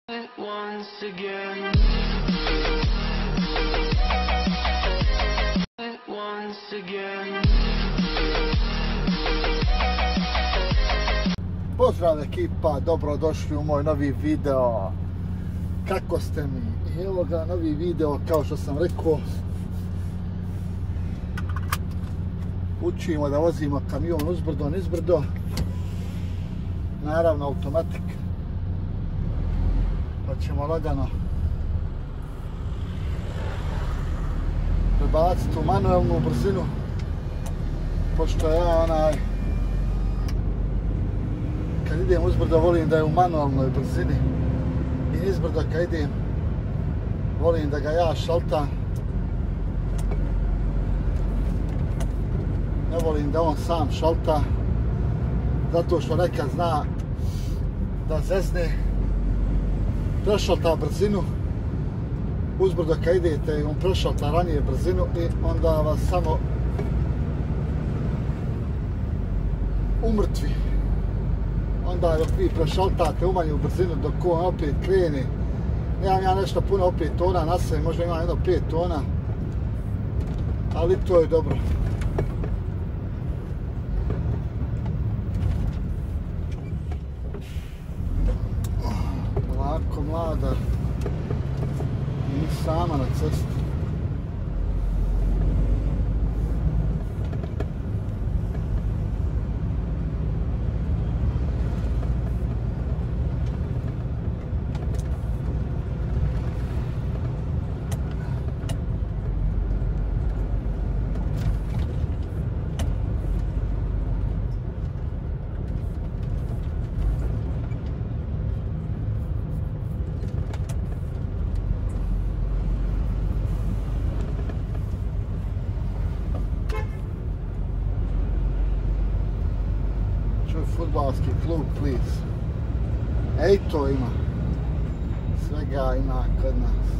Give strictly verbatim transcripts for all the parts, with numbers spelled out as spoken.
Once again, once again. Pozdrav ekipa, dobrodošli u moj novi video. Kako ste mi? I evo ga novi video, kao što sam rekao. Učimo da vozimo kamion uzbrdo, nizbrdo. Naravno automatik. Pa ćemo lagano prebaciti u manuelnu brzinu, pošto ja onaj kad idem uzbrdo volim da je u manualnoj brzini i nizbrdo kad idem volim da ga ja šaltam, ne volim da on sam šalta, zato što nekad zna da zezne, prešalta brzinu uzbrdo kad idete i on prešalta ranije brzinu i onda vas samo umrtvi. Onda dok vi prešaltate umanju brzinu dok on opet krene, nemam ja nešto puno opet tona na sve, možda imam jedno pet tona, ali to je dobro. Polako mlada, nije sama na cesti. Fudbalski klub, please. Ej, to ima. Svega ima kod nas.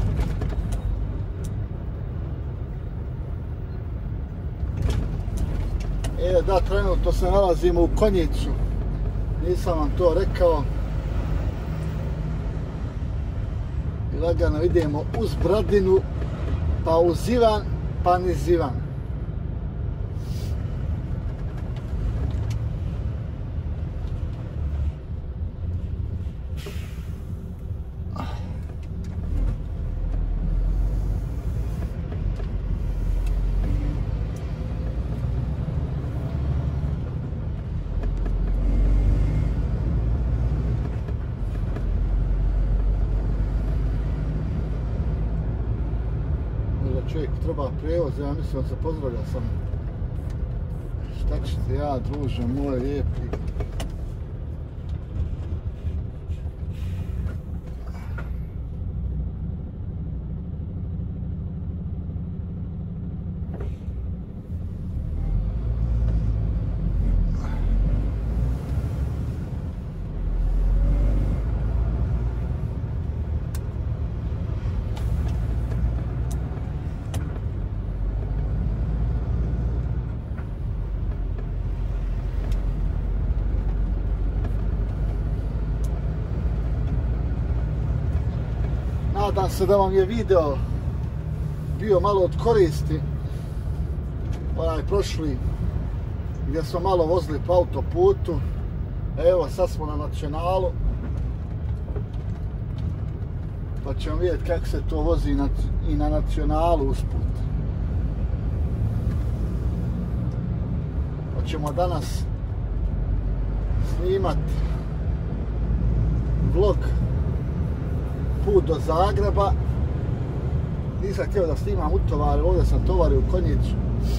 E, da, trenutno se nalazimo u Konjicu. Nisam vam to rekao. I lagano idemo uz Bradinu, pa uz Ivan, pa niz Ivan. Čovjek treba prijevoz, ja mislim da se pozdravlja sam. Šta ćete ja, druže moj lijepi? Nadam se da vam je video bio malo od koristi, onaj prošli gdje smo malo vozili po autoputu. Evo sad smo na Nacionalu, pa ćemo vidjeti kako se to vozi i na Nacionalu usput. Pa ćemo danas snimati vlog put do Zagreba. Nisam htio da snimam utovare, ovdje sam tovario u Konjicu.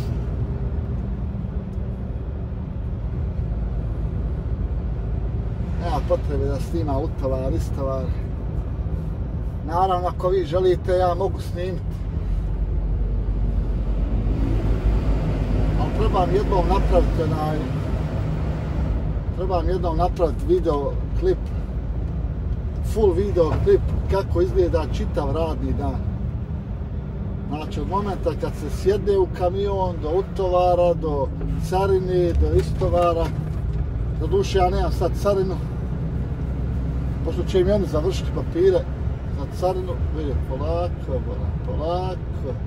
Nema potrebe da snimam utovar, istovar. Naravno, ako vi želite, ja mogu snimiti. Ali trebam jednom napraviti onaj... Trebam jednom napraviti video klip, full video klip kako izgleda čitav radni dan. Znači od momenta kad se sjedne u kamion, do utovara, do carine, do istovara. Doduše ja nemam sad carinu, pošto će im oni završiti papire za carinu, vidi, polako, polako.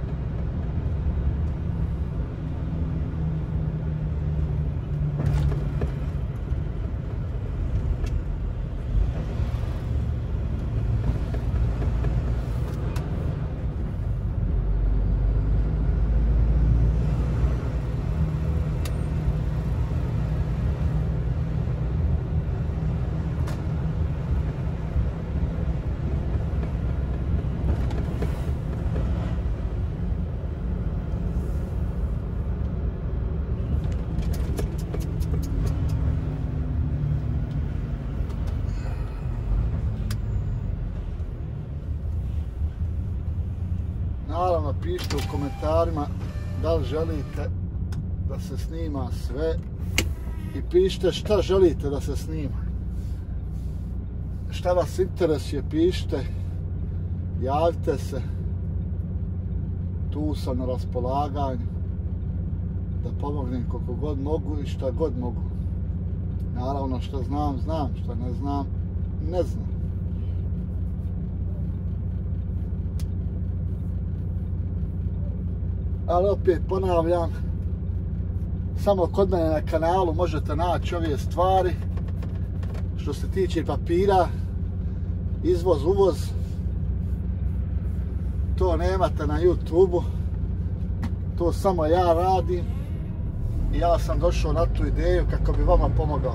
Naravno, pišite u komentarima da li želite da se snima sve i pišite šta želite da se snima. Šta vas interesuje, pišite, javite se. Tu sam na raspolaganju da pomognem koliko god mogu i šta god mogu. Naravno, šta znam, znam, šta ne znam, ne znam. Ali opet ponavljam, samo kod mene na kanalu možete naći ove stvari što se tiče papira, izvoz, uvoz. To nemate na YouTube-u, to samo ja radim i ja sam došao na tu ideju kako bi vama pomogao.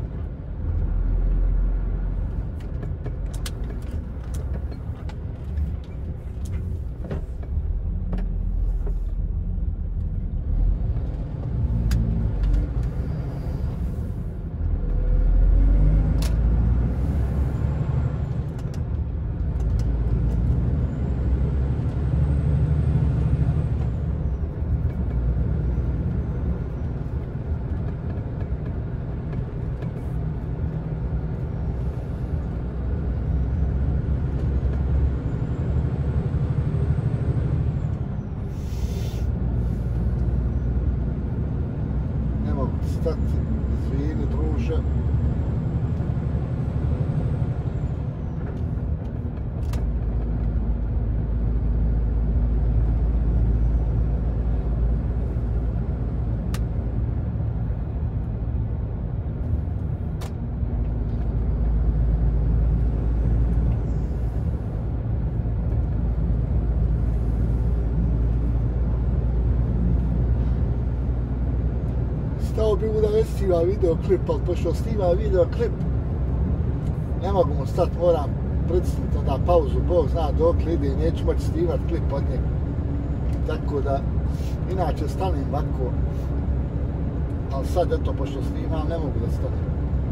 Stati, izvini druže. Stao bi mu da ne snima videoklip, ali pošto snima videoklip, ne mogu mu stati, moram pritisnuti onda pauzu, Bog zna dokle ide i neću moći snimati klip od njega. Tako da, inače stanem ovako, ali sad eto, pošto snimam, ne mogu da stanem.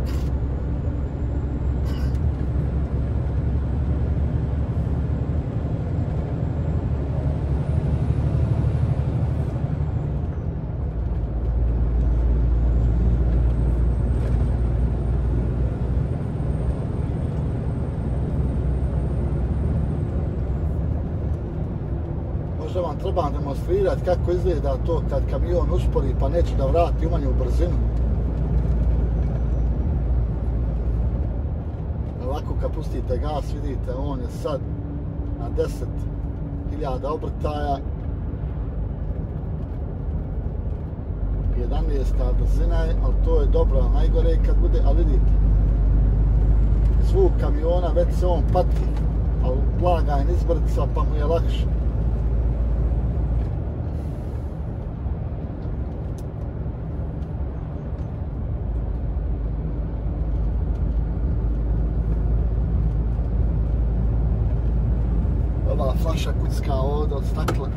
Možda vam trebam demonstrirati kako izgleda to kad kamion uspori pa neće da vrati umanju brzinu. Ovako kad pustite gas, vidite, on je sad na deset hiljada obrtaja. jedanaesta brzina je, ali to je dobro, najgore kad bude, ali vidite, zvuk kamiona već se on pati, ali blaga je nizbrca pa mu je lakše. Ova flaša kucka ovdje od stakla.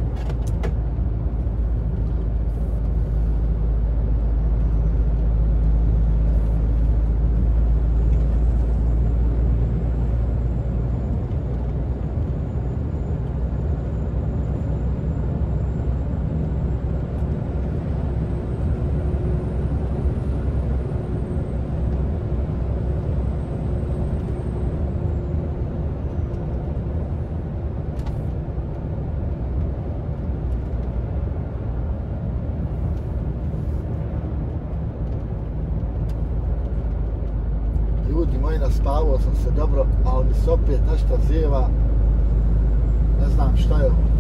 i naspavao sam se dobro, ali mi se opet nešto zjeva. Ne znam šta je ovo.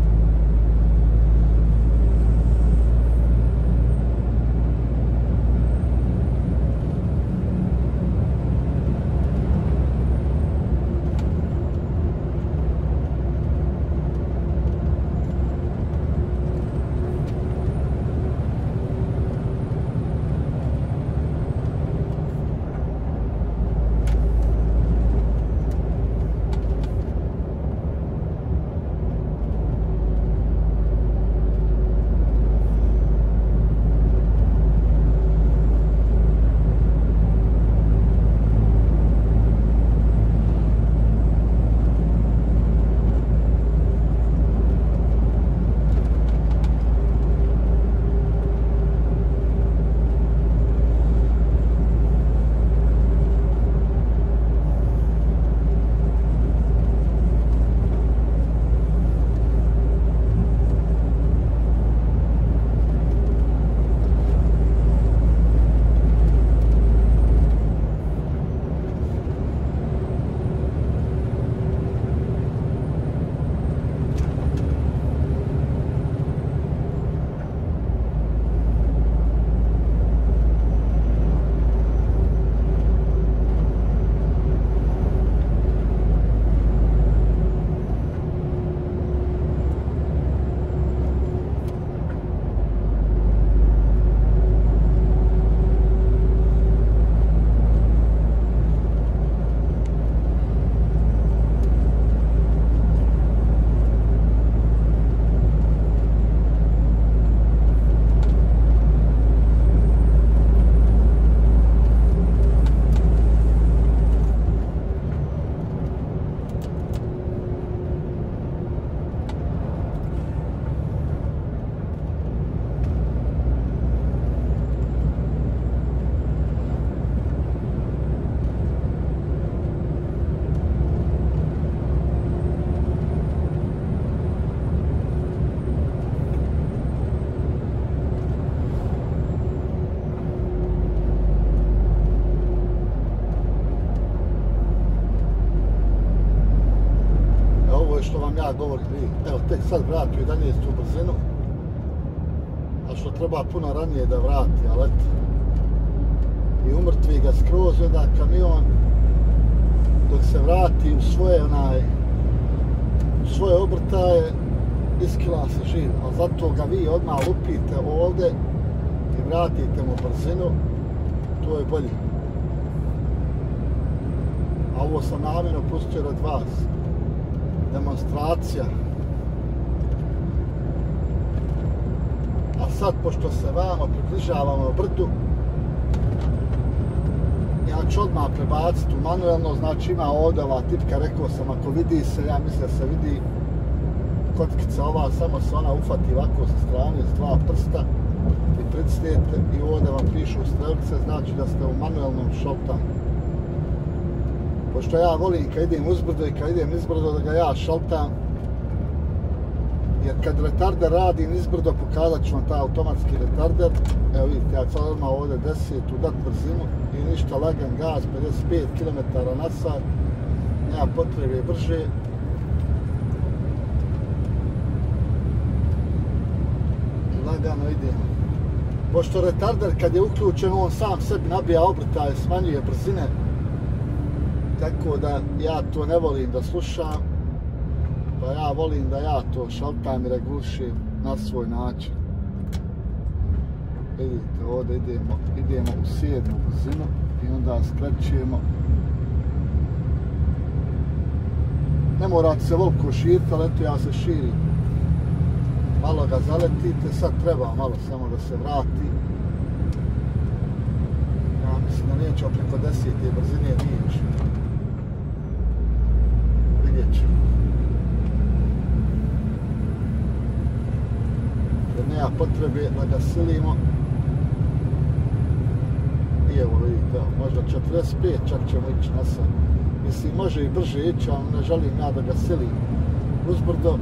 Što vam ja govorim, evo tek sad vratio jedanaestu brzinu, a što treba puno ranije da vrati, ali eto, i umrtvi ga skroz jedan kamion, dok se vrati u svoje onaj, u svoje obrtaje, iskila se živ, ali zato ga vi odmah lupite ovdje i vratite mu brzinu, to je bolje. A ovo sam namjerno pustio od vas. Demonstracija. A sad, pošto se vamo približavamo brdu, ja ću odmah prebaciti u manuelno, znači ima ovdje ova tipka, rekao sam, ako vidi se, ja mislim da se vidi kockica ova, samo se ona ufati ovako sa strane, s dva prsta i pritisnete i ovdje vam pišu strelice, znači da ste u manuelnom šaltanju. Pošto ja volim kad idem uzbrdo i kad idem izbrdo da ga ja šaltam, jer kad retarder radim izbrdo pokazat ću vam taj automatski retarder. Evo vidite, ja sad odmah ovdje desetu dat brzinu i ništa, lagan gaz, pedeset pet kilometara na sat, nema potrebe brže. Lagano idemo. Pošto retarder kad je uključen, on sam sebi nabija obrtaje, smanjuje brzine. Tako da ja to ne volim da slušam, pa ja volim da ja to šaltam i regulišem na svoj način. Vidite, ovdje idemo, idemo u sedmu brzinu i onda skrećemo. Ne morate se veliko širiti, ali eto ja se širim. Malo ga zaletite, sad treba malo samo da se vrati. Ja mislim da nećemo preko desete brzine nići. Vidjet ćemo. Jer nema potrebe da ga silimo. I evo vidite, možda četrdeset pet čak ćemo ići na sad. Mislim, može i brže ići, ali ne želim ja da ga silim uzbrdo.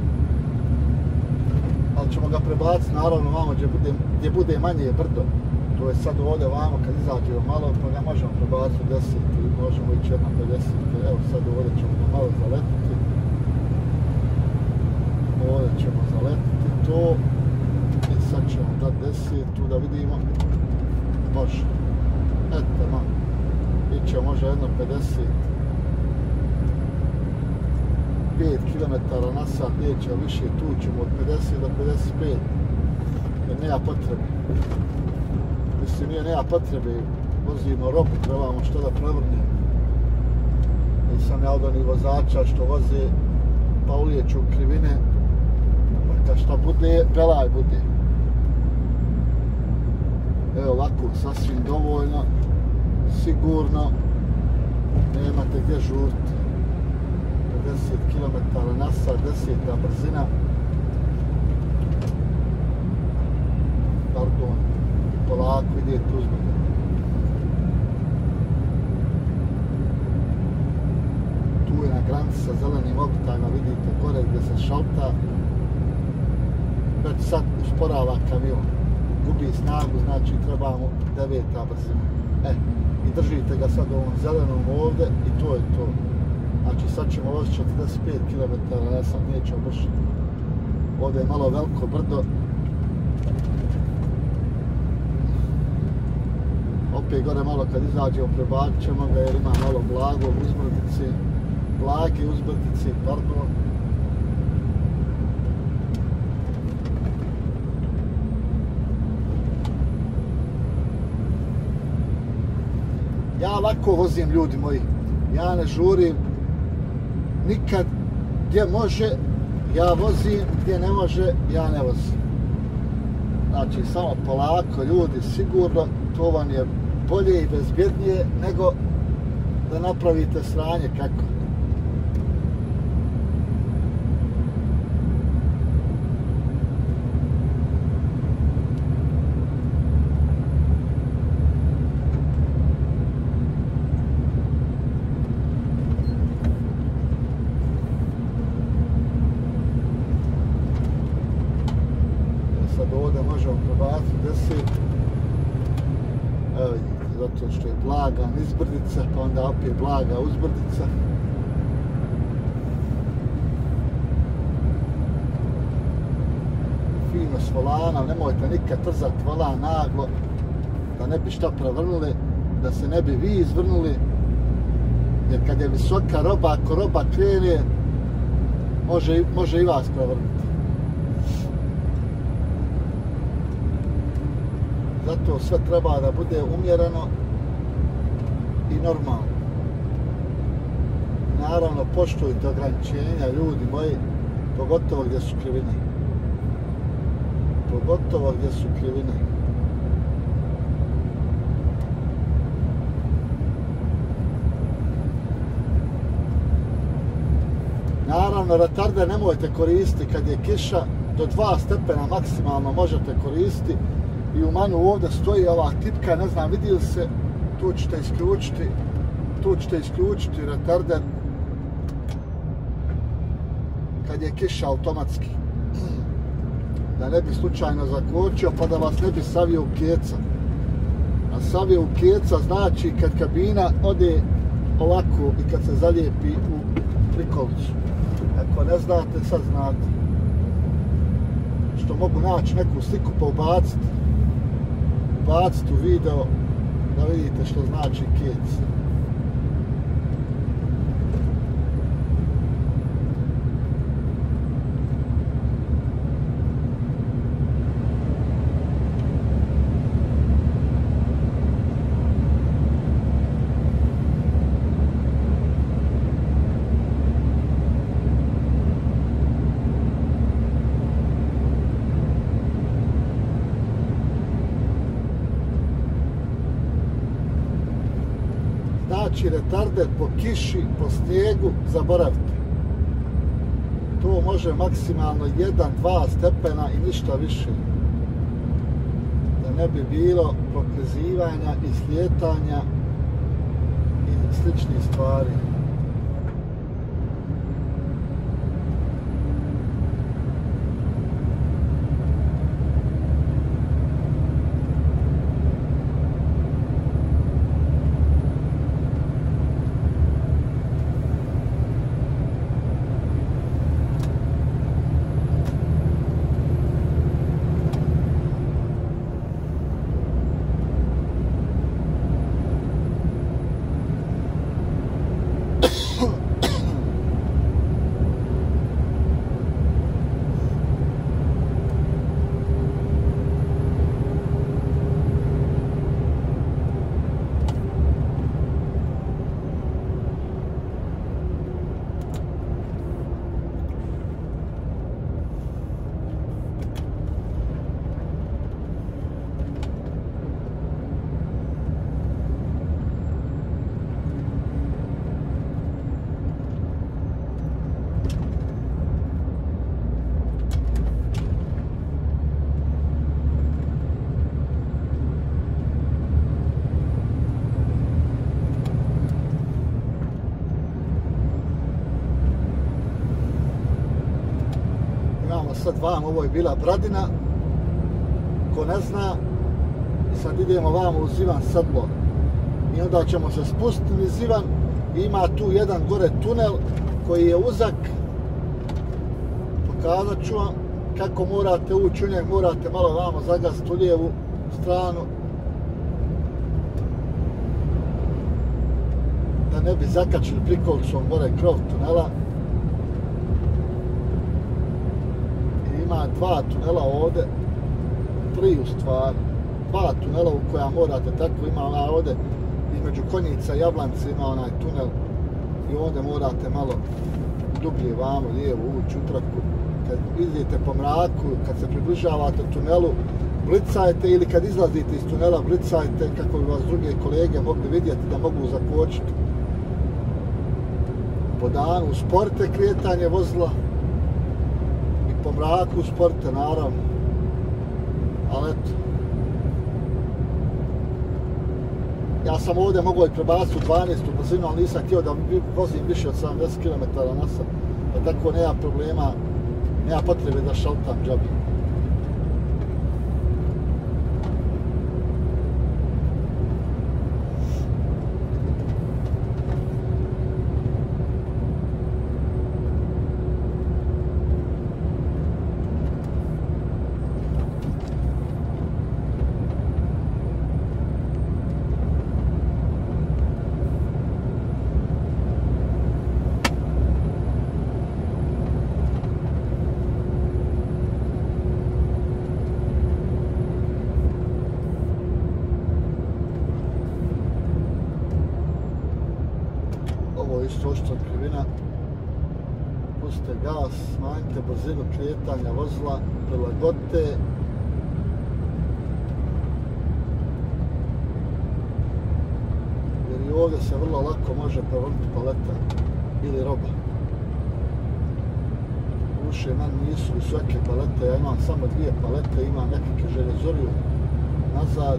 Ali ćemo ga prebaciti naravno vamo gdje bude, gdje bude manje brdo. To je sad ovdje vamo kad izađemo malo, pa ga možemo prebaciti u deset ili možemo ići jedna pedeset. Evo sad ovdje ćemo ga malo zaletiti. Ovdje ćemo zaletiti to. I sad ćemo dati deset tu da vidimo. Može. Eto, malo. Iće možda jedno pedeset pet kilometara na sat, neće više, tu ćemo od pedeset do pedeset pet. Jer nema potrebe. Mislim, nije nema potrebe, vozimo robu, trebamo što da prevrnemo. Nisam ja od onih vozača što voze pa ulijeću krivine, pa kad šta bude, pelaj bude. Evo ovako, sasvim dovoljno, sigurno, nemate gdje žurti. pedeset kilometara na sat, deseta brzina. Pardon, polako idete uzbrdo. Tu je na granici sa zelenim ogutajima, vidite gore gdje se šalta. Već sad usporava kamion. Gubi snagu, znači trebamo deveta brzina. E, i držite ga sad ovom zelenom ovdje i to je to. Znači sad ćemo voziti četrdeset pet kilometara na sat, nećemo brže. Ovdje je malo veliko brdo. Opet gore malo kad izađemo prebacit ćemo ga jer ima malo blago uzbrdici, blage uzbrdici, pardon. Ja lako vozim, ljudi moji, ja ne žurim nikad. Gdje može, ja vozim, gdje ne može, ja ne vozim. Znači, samo polako, ljudi, sigurno, to vam je bolje i bezbjednije nego da napravite sranje kako. Sad ovdje možemo prebaciti deset. Evo vidite, zato što je blaga nizbrdica, pa onda opet blaga uzbrdica. Fino s volana, nemojte nikad trzati volan naglo, da ne bi šta prevrnuli, da se ne bi vi izvrnuli. Jer kad je visoka roba, ako roba krene, može, može i vas prevrnuti. Zato sve treba da bude umjereno i normalno. Naravno, poštujte ograničenja, ljudi moji, pogotovo gdje su krivine. Pogotovo gdje su krivine. Naravno, retarder nemojte koristiti kad je kiša, do dva stepena maksimalno možete koristiti. I u manu ovdje stoji ova tipka, ne znam, vidi li se, tu ćete isključiti, tu ćete isključiti retarder kad je kiša automatski. Da ne bi slučajno zakočio pa da vas ne bi savio u keca. A savio u keca znači kad kabina ode ovako i kad se zalijepi u prikolicu. Ako ne znate, sad znate. Što mogu naći neku sliku pa ubaciti. Ubaciti u video da vidite što znači kec. Znači, retarder po kiši, po snijegu, zaboravite. To može maksimalno jedan do dva stepena i ništa više. Da ne bi bilo proklizivanja i slijetanja i sličnih stvari. sad vam, ovo je bila Bradina, ko ne zna, i sad idemo vamo u Zivan Sedlo. I onda ćemo se spustiti niz Zivan, i ima tu jedan gore tunel koji je uzak. Pokazat ću vam kako morate ući u njeg, morate malo vamo zagaziti u lijevu stranu. Da ne bi zakačili prikolicom gore krov tunela. I ima dva tunela ovdje, tri u stvari. Dva tunela u koja morate, tako ima ona ovdje između Konjica i Jablance ima onaj tunel i ovdje morate malo dublje vamo, lijevo ući u traku. Kad idete po mraku, kad se približavate tunelu, blicajte, ili kad izlazite iz tunela, blicajte kako bi vas druge kolege mogli vidjeti da mogu zakočiti. Po danu usporite kretanje vozila i po mraku usporite naravno. Ali eto, ja sam ovdje mogao i prebaciti u dvanaestu brzinu, ali nisam htio da vozim više od sedamdeset kilometara na sat. Pa tako nema problema, nema potrebe da šaltam džabi. Isto oštra krivina, pustite gas, smanjite brzinu kretanja vozila, prilagodite. Jer i ovdje se vrlo lako može prevrnuti paleta ili roba. Uše meni nisu visoke palete, ja imam samo dvije palete, imam nekakve željezoriju nazad.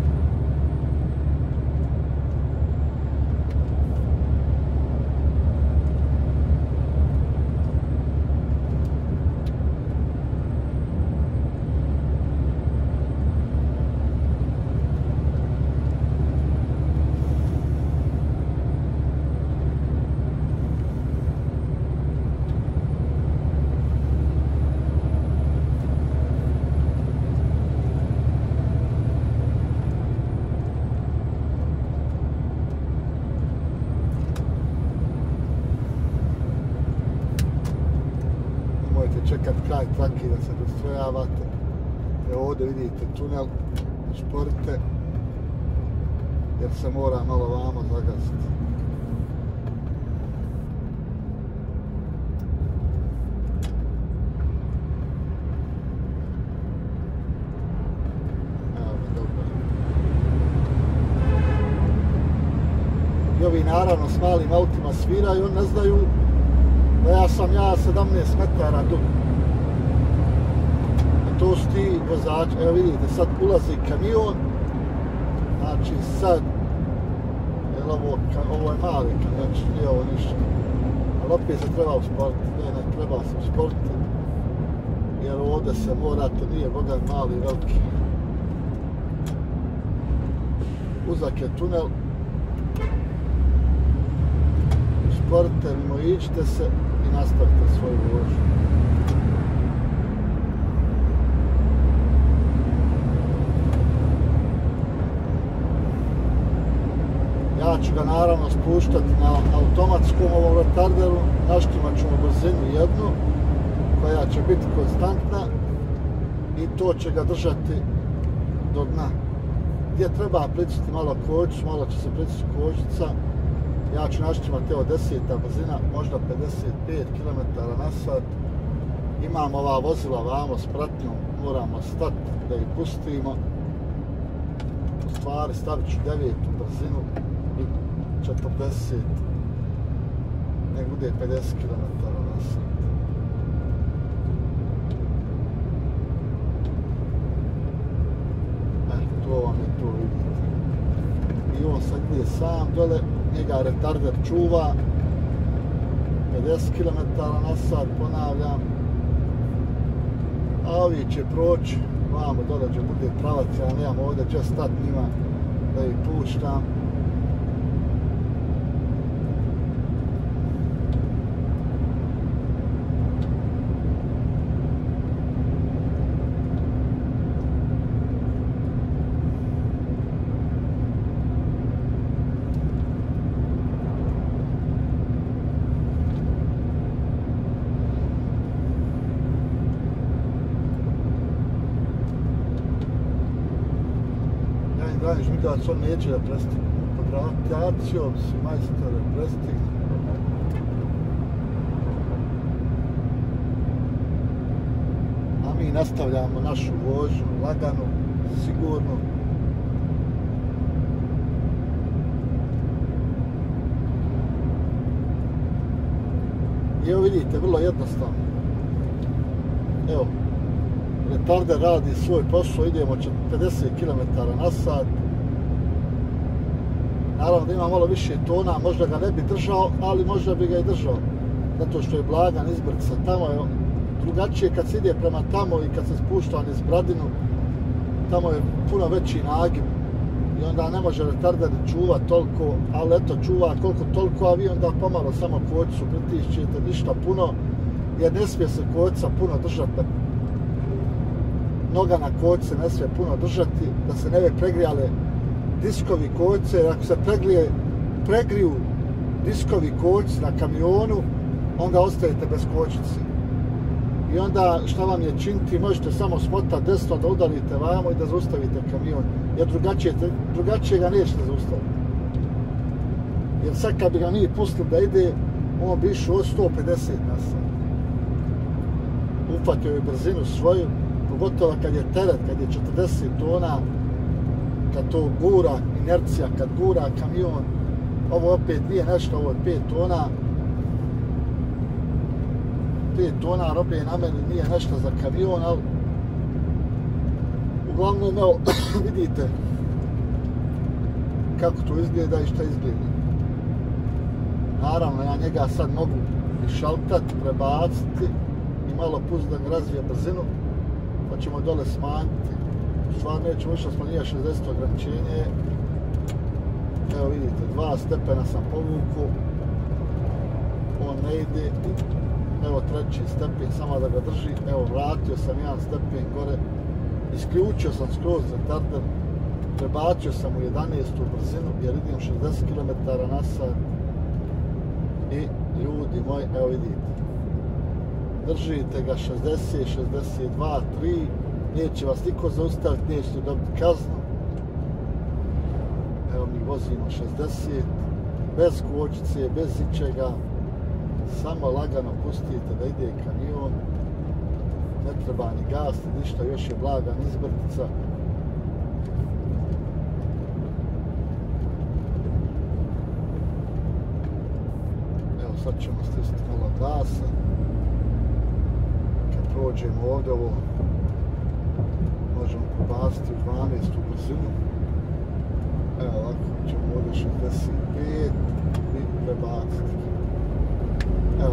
Čekat kraj trake da se dostrojavate. Evo ovdje vidite tunel, usporite, jer se mora malo vamo zagaziti. Evo me, dobro. I ovi naravno s malim autima sviraju, oni ne znaju da ja sam ja sedamnaest metara dug. A to su ti vozači, evo vidite, sad ulazi kamion, znači sad, jel ovo, ovo je mali kamion, znači nije ovo ništa. Ali opet se treba usporiti, ne, ne treba se usporiti, jer ovdje se morate, nije bogan mali, veliki. Uzak je tunel, usporite, mimoiđite se i nastavite svoju vožnju. Ja ću ga naravno spuštati na automatskom ovom retarderu, naštimat ću mu brzinu jednu, koja će biti konstantna i to će ga držati do dna. Gdje treba priciti malo kočicu, malo će se priciti kočica. Ja ću naštimati evo deseta brzina, možda pedeset pet kilometara na sat. Imam ova vozila vamo s pratnjom, moramo stati da ih pustimo. U stvari stavit ću devetu brzinu i četrdeset, nek bude pedeset kilometara na sat. E, to vam je to, vidite. I on sad ide sam dole, njega retarder čuva, pedeset kilometara na sat, ponavljam. a ovi će proći vamo dole gdje bude pravac, ja nemam ovdje gdje stat njima da ih puštam. Daj žmigac, on neće da prestigne. Pod radijacijom si majstore prestigne. A mi nastavljamo našu vožnju, laganu, sigurnu. I evo vidite, vrlo jednostavno. Evo, retarder radi svoj posao, idemo pedeset kilometara na sat. Naravno da ima malo više tona, možda ga ne bi držao, ali možda bi ga i držao. Zato što je blagan izbrca. Tamo je drugačije kad se ide prema tamo i kad se spušta niz Bradinu, tamo je puno veći nagib. I onda ne može retarder čuva toliko, ali eto čuva koliko toliko, a vi onda pomalo samo kočicu pritišćete, ništa puno, jer ne smije se kočica puno držati. Noga na kočice ne smije puno držati, da se ne bi pregrijale diskovi kočice, jer ako se pregrije, pregriju diskovi kočice na kamionu, onda ostajete bez kočice. I onda šta vam je činiti, možete samo smotati desno da udarite vamo i da zaustavite kamion, jer drugačije, drugačije ga nećete zaustaviti. Jer sad kad bi ga mi pustili da ide, on bi išao od sto pedeset na sat. Ufatio je brzinu svoju, pogotovo kad je teret, kad je četrdeset tona, kad to gura, inercija, kad gura kamion, ovo opet nije nešto, ovo je pet tona, pet tona robe na meni nije nešto za kamion, ali uglavnom, evo, vidite kako to izgleda i šta izgleda. Naravno, ja njega sad mogu i šaltati, prebaciti i malo pustiti da mi razvije brzinu, pa ćemo dole smanjiti. Stvarno nećemo više smanjivati šezdeset ograničenje. Evo vidite, dva stepena sam povuku, on ne ide. Evo treći stepen, samo da ga drži. Evo vratio sam jedan stepen gore, isključio sam skroz retarder, prebacio sam u jedanaestu brzinu jer idem šezdeset kilometara na sat. I ljudi moji, evo vidite, držite ga šezdeset, šezdeset dva, tri, neće vas niko zaustaviti, nećete dobiti kaznu. Evo mi vozimo šezdeset, bez kočice, bez ičega, samo lagano pustite da ide kamion, ne treba ni gas, ništa, još je blagan izbrtica. Evo sad ćemo stisnuti malo gasa. Kad prođemo ovdje ovo, možemo probaciti u dvanaestu brzinu. Evo ovako ćemo ovdje šezdeset pet i prebaciti. Evo,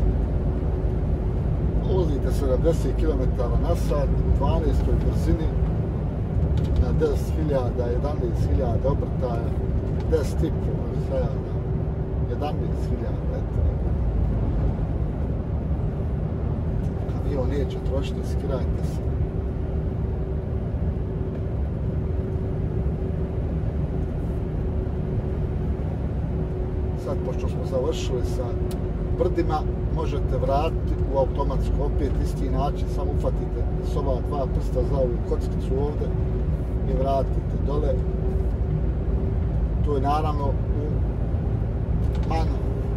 vozite sedamdeset kilometara na sat u dvanaestoj brzini na deset hiljada, jedanaest hiljada obrtaja, deset i po, jedanaest hiljada, eto. Kamion neće trošiti, skirajte se. Sad, pošto smo završili sa brdima, možete vratiti u automatsku, opet isti način, samo ufatite s ova dva prsta za ovu kockicu ovdje i vratite dole. To je naravno u manu.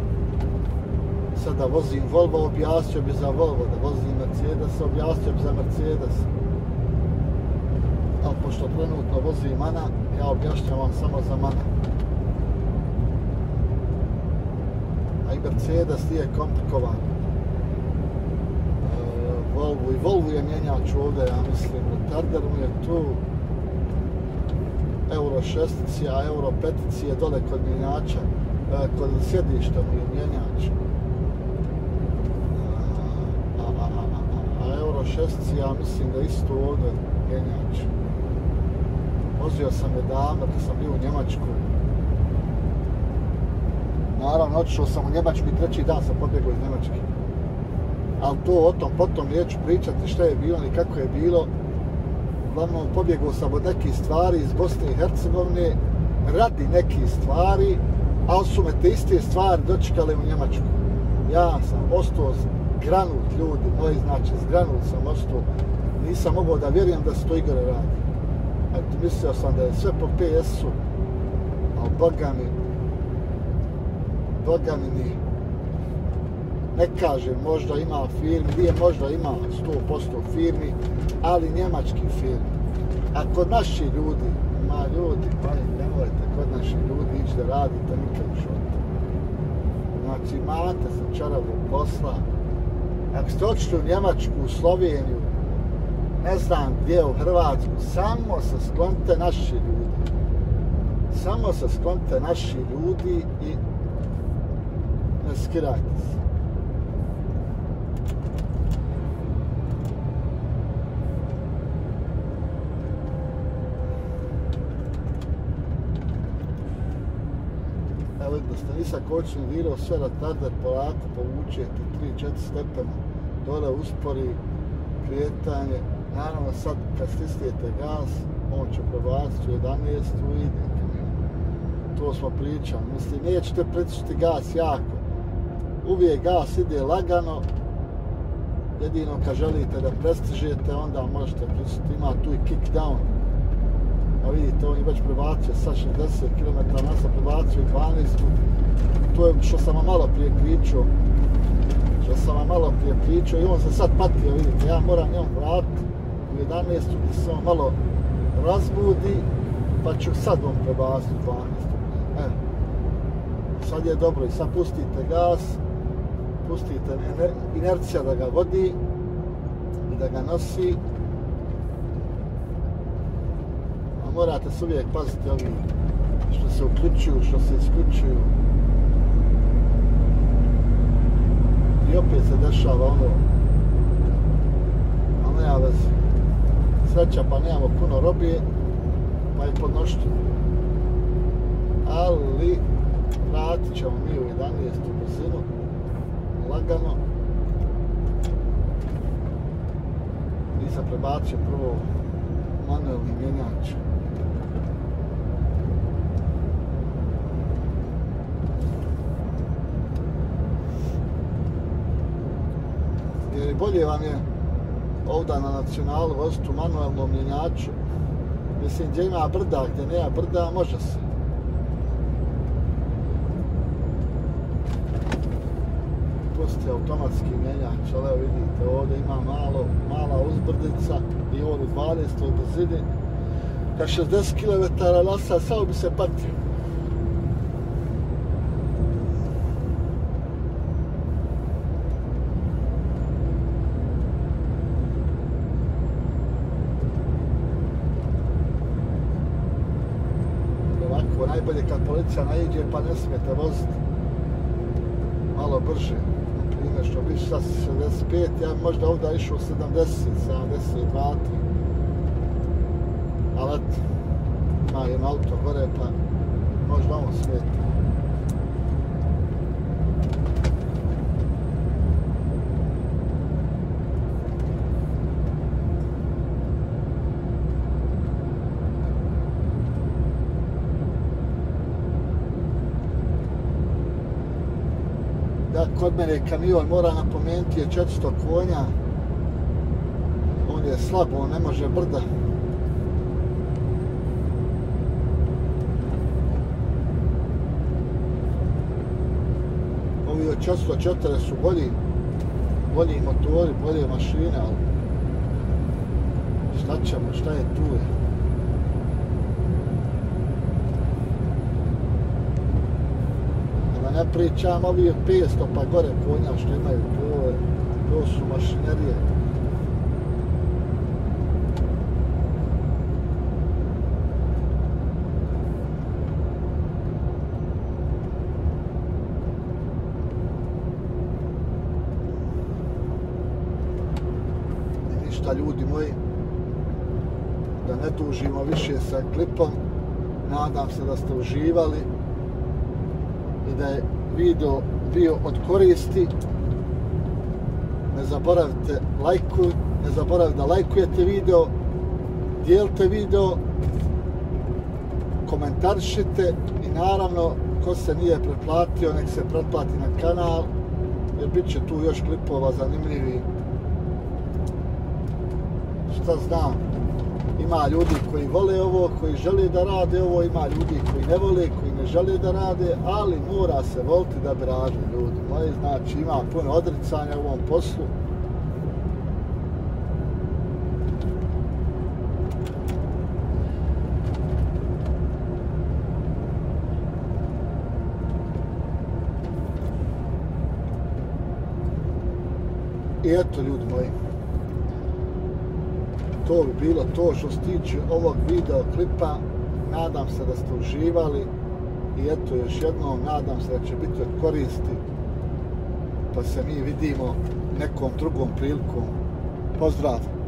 Sada vozim Volvo, objasnio bi za Volvo, da vozim Mercedes, objasnio bi za Mercedes. Ali pošto trenutno vozim mana, ja objašnjavam samo za mana. A i Mercedes nije komplikovan. E, Volvo i Volvo je mjenjač ovdje, ja mislim, retarder mu je tu. Euro šestici, a Euro petici je dole kod mjenjača, e, kod sjedišta mu je mjenjač. A, a, a, a, a Euro o šestici, ja mislim da isto ovdje genjač. Vozio sam je davno kad sam bio u Njemačku. Naravno, otišao sam u Njemačku i treći dan sam pobjegao iz Njemačke. Ali to o tom, potom neću pričati šta je bilo ni kako je bilo. Uglavnom, pobjegao sam od nekih stvari iz Bosne i Hercegovine radi nekih stvari, ali su me te iste stvari dočekale u Njemačku. Ja sam ostao zgranut, ljudi moji, znači zgranut sam ostao. Nisam mogao da vjerujem da se to igre radi. Eto, mislio sam da je sve po P S-u, ali boga mi, boga mi nije. Ne kažem, možda ima firmi, nije možda ima sto posto firmi, ali njemački firmi. A kod naši ljudi, ma ljudi, pa nemojte kod naši ljudi ići da radite nikad u životu. Znači, imate se čarovog posla. Ako ste otišli u Njemačku, u Sloveniju, ne znam gdje, u Hrvatsku, samo se sklonite naši ljudi. Samo se sklonite naši ljudi i ne skirajte se. Evo da ste nisak očin virao sve retarder polako povučete tri četiri stepena, dole uspori kretanje. Naravno sad kad stisnete gas, on će prebaciti u jedanaest i ide. To smo pričali. Mislim, nećete pritisnuti gas jako. Uvijek gas ide lagano. Jedino kad želite da prestižete, onda možete pritisnuti. Ima tu i kick down. A vidite, on je već prebacio sa šezdeset kilometara na sat, prebacio i dvanaest. To je što sam vam malo prije pričao. Što sam vam malo prije pričao i on se sad patio, vidite. Ja moram njom vratiti u jedanaest gdje se on malo razbudi, pa ću sad on prebaciti u dvanaest. Evo. Sad je dobro i sad pustite gas, pustite inercija da ga vodi i da ga nosi. Morate se uvijek paziti ovi što se uključuju, što se isključuju. I opet se dešava ono, ali nema veze. Sreća pa nemamo puno robije, pa je podnošljivo. Ali vratit ćemo mi u jedanaestu brzinu, lagano. Nisam prebacio prvo manuelni mjenjač. Jer bolje vam je ovdje na nacionalu voziti u manuelnom mjenjaču. Mislim, gdje ima brda, gdje nema brda, može se. Pusti automatski mjenjač, ali evo vidite, ovdje ima malo, mala uzbrdica i on u dvanaestoj brzini. Kad šezdeset kilometara na sat, samo bi se patio. Ovako, najbolje kad policija naiđe pa ne smijete voziti malo brže. Na primjer, što bi sad šezdeset pet, ja bi možda ovdje išao sedamdeset, sedamdeset dva. Ali eto, ima jedno auto gore pa možda ovo smeta. Da, kod mene kamion, mora napomenuti, je četiristo konja. On je slab, on ne može brda. Ovi od četiristo četiri su bolji, bolji motori, bolje mašine, ali šta ćemo, šta je tu je. Ne pričam ovi od petsto pa gore konja što imaju, to, to su mašinerije. ništa, ljudi moji. Da ne dužimo više sa klipom. Nadam se da ste uživali i da je video bio od koristi. Ne zaboravite lajku, ne zaboravite da lajkujete video, dijelite video, komentarišite i naravno ko se nije pretplatio nek se pretplati na kanal jer bit će tu još klipova zanimljivi. Šta znam, ima ljudi koji vole ovo, koji žele da rade ovo, ima ljudi koji ne vole, koji ne žele da rade, ali mora se voliti da bi radili, ljudi moji. Znači ima puno odricanja u ovom poslu. I eto, ljudi moji, to bi bilo to što se tiče ovog video klipa. Nadam se da ste uživali i eto još jednom nadam se da će biti od koristi, pa se mi vidimo nekom drugom prilikom. Pozdrav!